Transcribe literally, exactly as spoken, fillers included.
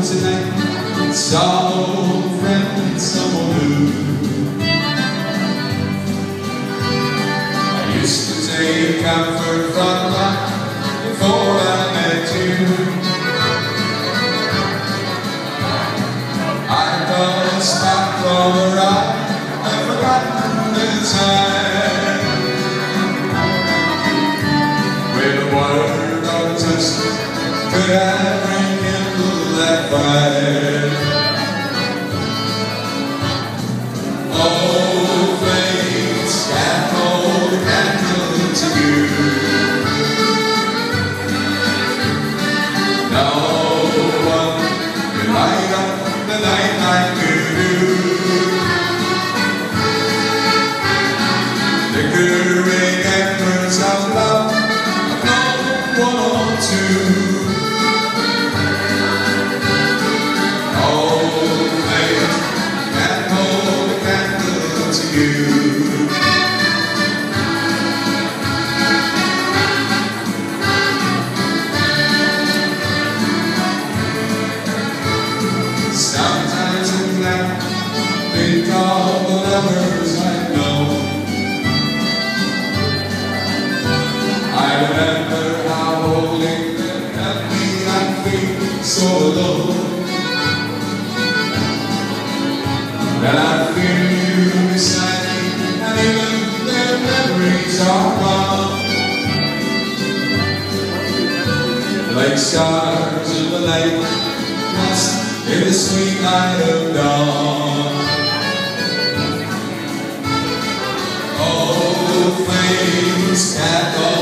tonight, some old friend, someone new. I used to take comfort from life before I met you. I got a spot for a ride, I've forgotten the time. With a word or a touch, could I rekindle that fire? Old flames can't hold a candle to you. No one can light up the night like you do. Flickering embers of love, I've known one or two. Sometimes in life, think of the lovers I know. I remember how holding them helped me not feel so alone. And I feel you beside me, and even their memories are gone. Like stars in the night, lost in the sweet light of dawn. Oh, flames can't go